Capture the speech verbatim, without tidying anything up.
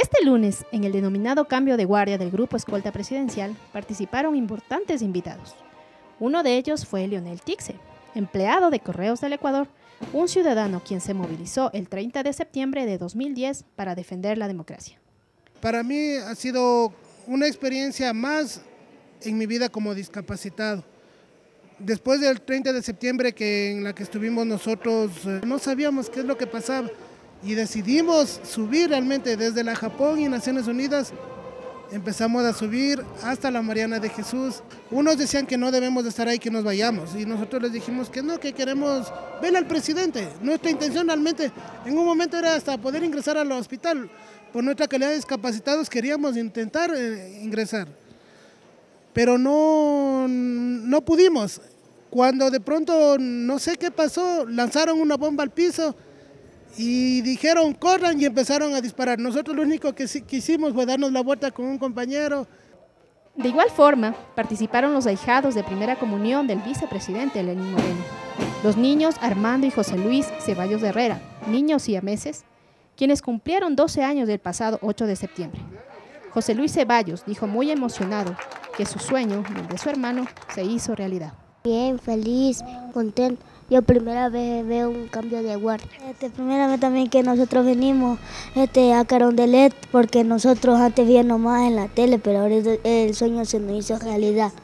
Este lunes, en el denominado cambio de guardia del Grupo Escolta Presidencial, participaron importantes invitados. Uno de ellos fue Leonel Tixe, empleado de Correos del Ecuador, un ciudadano quien se movilizó el treinta de septiembre de dos mil diez para defender la democracia. Para mí ha sido una experiencia más en mi vida como discapacitado. Después del treinta de septiembre que en la que estuvimos nosotros, eh, no sabíamos qué es lo que pasaba y decidimos subir realmente desde la Japón y Naciones Unidas. Empezamos a subir hasta la Mariana de Jesús. Unos decían que no debemos de estar ahí, que nos vayamos. Y nosotros les dijimos que no, que queremos ver al presidente. Nuestra intención realmente en un momento era hasta poder ingresar al hospital. Por nuestra calidad de discapacitados queríamos intentar eh, ingresar. Pero no, no pudimos. Cuando de pronto, no sé qué pasó, lanzaron una bomba al piso y dijeron corran y empezaron a disparar. Nosotros lo único que quisimos fue darnos la vuelta con un compañero. De igual forma, participaron los ahijados de primera comunión del vicepresidente Lenín Moreno, los niños Armando y José Luis Ceballos de Herrera, niños siameses, quienes cumplieron doce años del pasado ocho de septiembre. José Luis Ceballos dijo muy emocionado que su sueño, el de su hermano, se hizo realidad. Bien, feliz, contento. Yo primera vez veo un cambio de guardia. Este, primera vez también que nosotros venimos este, a Carondelet, porque nosotros antes veíamos más en la tele, pero ahora el sueño se nos hizo realidad.